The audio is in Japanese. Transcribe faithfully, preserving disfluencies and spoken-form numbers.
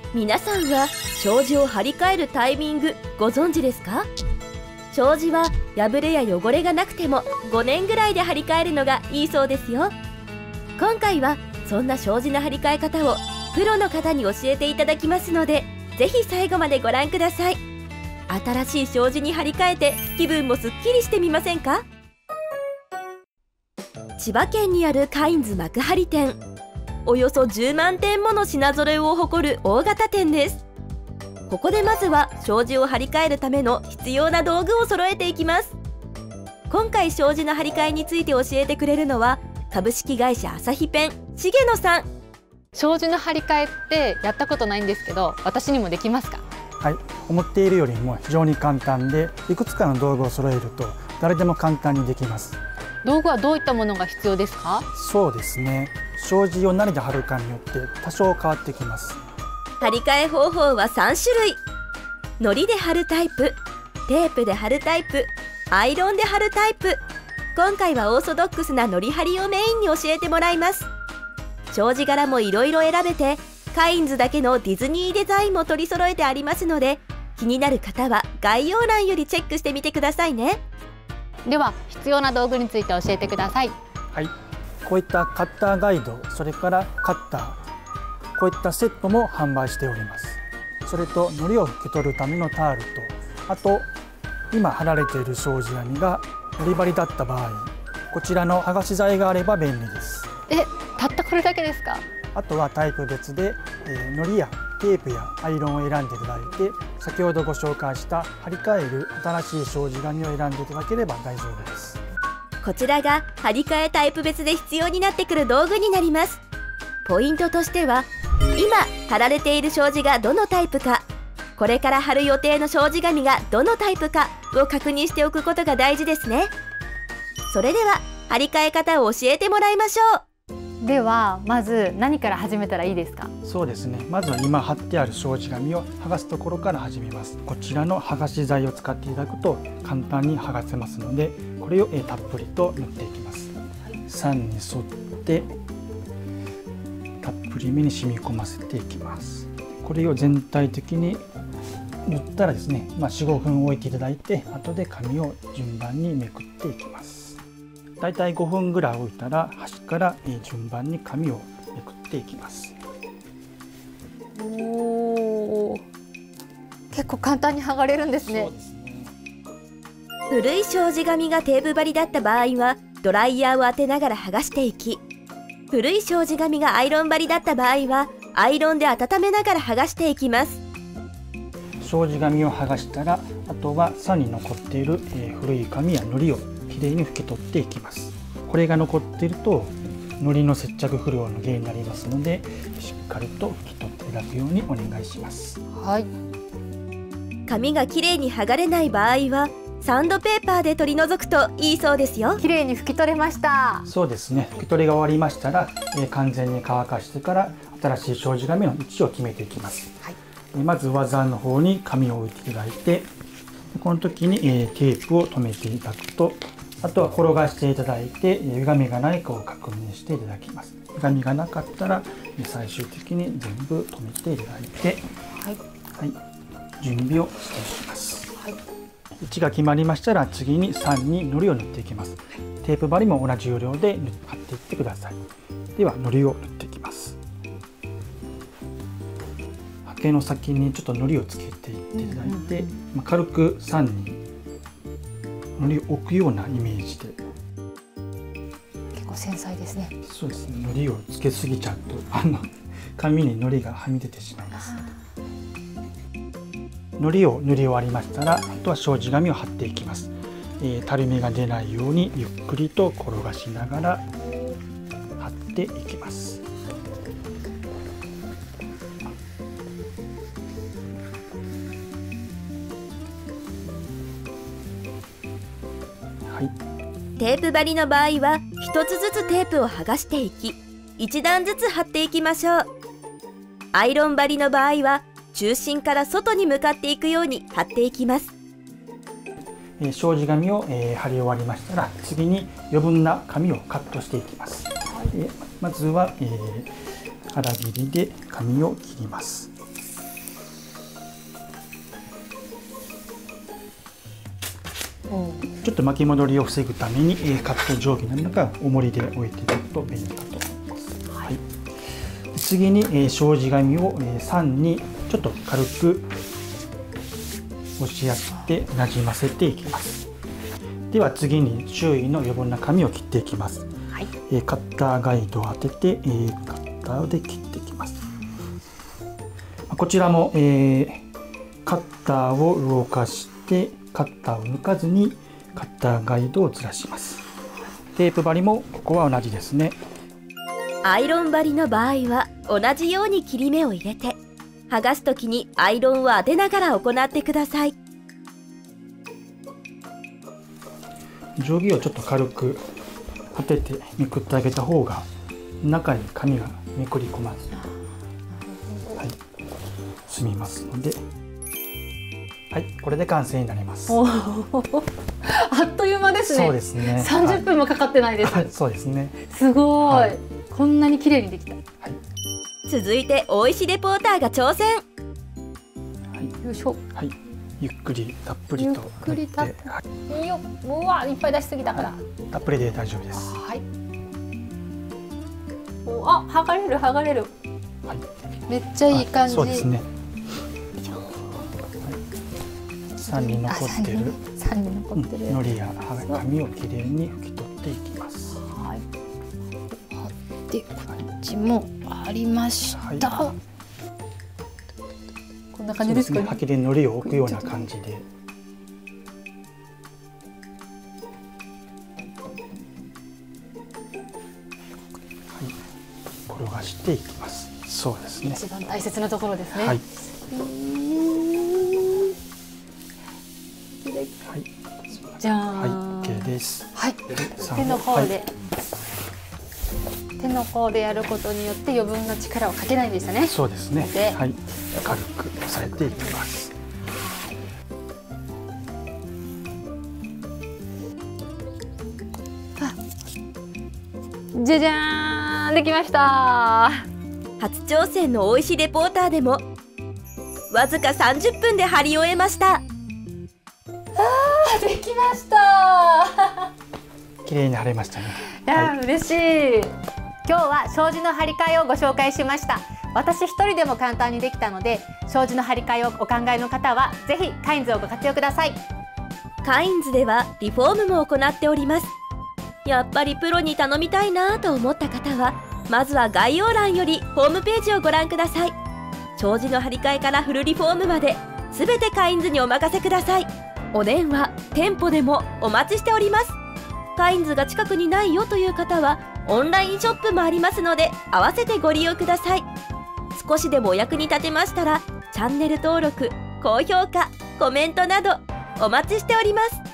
皆さんは障子を張り替えるタイミングご存知ですか？障子は破れや汚れがなくてもごねんぐらいで張り替えるのがいいそうですよ。今回はそんな障子の張り替え方をプロの方に教えていただきますので、ぜひ最後までご覧ください。新しい障子に張り替えて気分もすっきりしてみませんか？千葉県にあるカインズ幕張店、およそじゅうまんてんもの品揃えを誇る大型店です。ここでまずは障子を張り替えるための必要な道具を揃えていきます。今回障子の張り替えについて教えてくれるのは株式会社アサヒペン重野さん。 障子の張り替えってやったことないんですけど、私にもできますか？ はい、思っているよりも非常に簡単で、いくつかの道具を揃えると誰でも簡単にできます。 道具はどういったものが必要ですか？ そうですね、障子を何で張るかによって多少変わってきます。 張り替え方法はさんしゅるい。糊で貼るタイプ、テープで貼るタイプ、アイロンで貼るタイプ。今回はオーソドックスな糊貼りをメインに教えてもらいます。障子柄もいろいろ選べて、カインズだけのディズニーデザインも取り揃えてありますので、気になる方は概要欄よりチェックしてみてくださいね。 では必要な道具について教えてください。 はい、こういったカッターガイド、それからカッター、こういったセットも販売しております。それと糊を拭き取るためのタールと、あと今貼られている障子紙が糊張りだった場合、こちらの剥がし剤があれば便利です。 え、たったこれだけですか？ あとはタイプ別で、えー、糊やテープやアイロンを選んでいただいて、先ほどご紹介した張り替える新しい障子紙を選んでいただければ大丈夫です。 こちらが張り替えタイプ別で必要になってくる道具になります。ポイントとしては、今貼られている障子がどのタイプか、これから貼る予定の障子紙がどのタイプかを確認しておくことが大事ですね。それでは張り替え方を教えてもらいましょう。 ではまず何から始めたらいいですか？ そうですね、まずは今貼ってある障子紙を剥がすところから始めます。こちらの剥がし剤を使っていただくと簡単に剥がせますので、これをたっぷりと塗っていきます。線に沿ってたっぷりめに染み込ませていきます。これを全体的に塗ったらですね、まあ、よん、ごふん置いていただいて、後で紙を順番にめくっていきます。だいたいごふんぐらい置いたら端から順番に紙をめくっていきます。 おー、結構簡単に剥がれるんですね。 そうですね。 古い障子紙がテープ張りだった場合はドライヤーを当てながら剥がしていき、古い障子紙がアイロン張りだった場合はアイロンで温めながら剥がしていきます。 障子紙を剥がしたら、あとはさに残っている古い紙や糊をきれいに拭き取っていきます。これが残っていると糊の接着不良の原因になりますので、しっかりと拭き取っていただくようにお願いします。 はい。 紙がきれいに剥がれない場合はサンドペーパーで取り除くといいそうですよ。 きれいに拭き取れました。 そうですね、拭き取りが終わりましたら、えー、完全に乾かしてから新しい障子紙の位置を決めていきます。はい、まず上座の方に紙を置いていただいて、この時に、えー、テープを留めていただくと、あとは転がしていただいて歪みがないかを確認していただきます。歪みがなかったら最終的に全部留めていただいて、はいはい、準備をしていきます。はい、位置が決まりましたら次にさんに糊を塗っていきます。テープ張りも同じ要領で貼っていってください。では糊を塗っていきます。刷毛の先にちょっと糊をつけていっていただいて、まあ、軽くさんに糊を置くようなイメージで。 結構繊細ですね。 そうですね、糊をつけすぎちゃうとあの紙に糊がはみ出てしまいますので。糊を塗り終わりましたら、あとは障子紙を貼っていきます。えー、たるみが出ないようにゆっくりと転がしながら貼っていきます。はい、 テープ張りの場合は一つずつテープを剥がしていき、一段ずつ貼っていきましょう。アイロン張りの場合は中心から外に向かっていくように貼っていきます。 えー、障子紙を、えー、貼り終わりましたら、次に余分な紙をカットしていきます。えー、まずは、えー、粗切りで紙を切ります。 ちょっと巻き戻りを防ぐために、えー、カット定規の中重りで置いていただくと便利かと思います。はい、次に、えー、障子紙を、えー、酸にちょっと軽く押し当ててなじませていきます。では次に周囲の余分な紙を切っていきます。はい、えー、カッターガイドを当てて、えー、カッターで切っていきます。こちらも、えー、カッターを動かしてカッターを抜かずにカッターガイドをずらします。テープ針もここは同じですね。 アイロン針の場合は同じように切り目を入れて剥がすときにアイロンを当てながら行ってください。 定規をちょっと軽く当ててめくってあげた方が中に紙がめくり込まず、はい、済みますので、はい、これで完成になります。 おあっという間ですね。 そうですね。 さんじゅっぷんもかかってないです。 そうですね。 すごい、はい、こんなに綺麗にできた。はい、 続いて大石レポーターが挑戦。はい、よいしょ。 はい、ゆっくりたっぷりと。ゆっくりたっぷり。いいよ。うわ、いっぱい出しすぎたから。 たっぷりで大丈夫です。 はい。お、あ、剥がれる剥がれる。はい。めっちゃいい感じ。 そうですね。酸に残ってる酸に残ってる糊や紙をきれいに拭き取っていきます。 はい。で、こっちもありました。はい、こんな感じですかね。 はきで糊を置くような感じで。はい、転がしていきます。そうですね。 一番大切なところですね。はい。 はい、 じゃあ、 はい、OK です。 はい、手の方で、はい、手の方でやることによって余分な力をかけないんでしたね。 そうですね。はい、軽く押さえていきます。 じゃじゃーん、できました。 初挑戦の大石レポーターでもわずかさんじゅっぷんで貼り終えました。 あー、できました。 綺麗に貼れましたね。 いや、はい、嬉しい。今日は障子の張り替えをご紹介しました。私一人でも簡単にできたので、障子の張り替えをお考えの方はぜひカインズをご活用ください。 カインズではリフォームも行っております。やっぱりプロに頼みたいなと思った方はまずは概要欄よりホームページをご覧ください。障子の張り替えからフルリフォームまで全てカインズにお任せください。お電話、店舗でもお待ちしております。カインズが近くにないよという方はオンラインショップもありますので合わせてご利用ください。少しでもお役に立てましたらチャンネル登録、高評価、コメントなどお待ちしております。